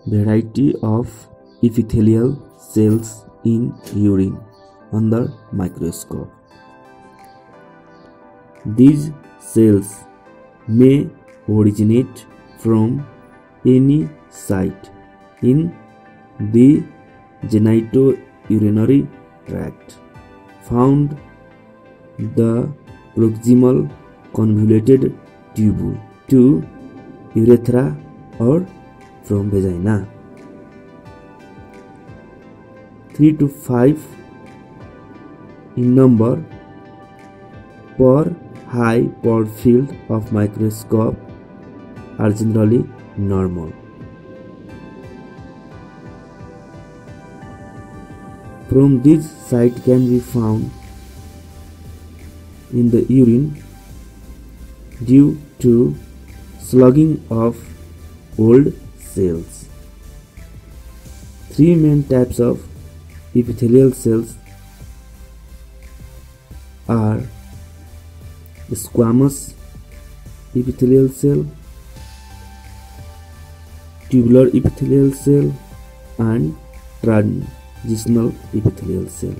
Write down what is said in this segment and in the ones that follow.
variety of epithelial cells in urine under microscope. These cells may originate from any site in the genitourinary tract, found the proximal convoluted tubule to urethra or from vagina. 3 to 5 in number per high port field of microscope are generally normal. From this site can be found in the urine due to slugging of old cells. 3 main types of epithelial cells are squamous epithelial cell, tubular epithelial cell, and transitional epithelial cell.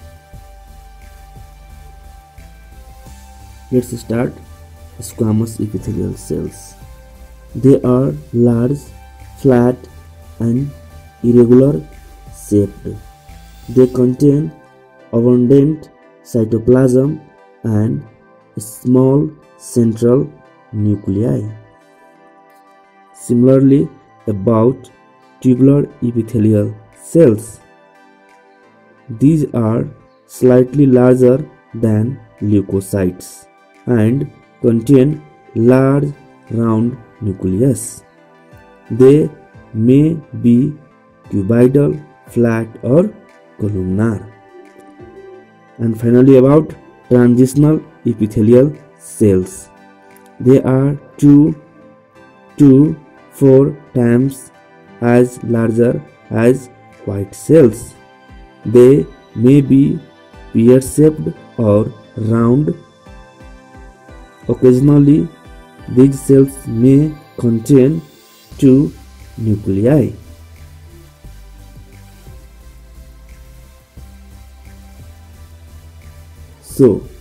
Let's start squamous epithelial cells. They are large, flat, and irregular shaped. They contain abundant cytoplasm and small central nuclei. Similarly, about tubular epithelial cells, these are slightly larger than leukocytes and contain large round nucleus. They may be cuboidal, flat, or columnar. And finally, about transitional epithelial cells, they are 2 to 4 times as larger as white cells. They may be pear-shaped or round. Occasionally, these cells may contain 2 nuclei. So,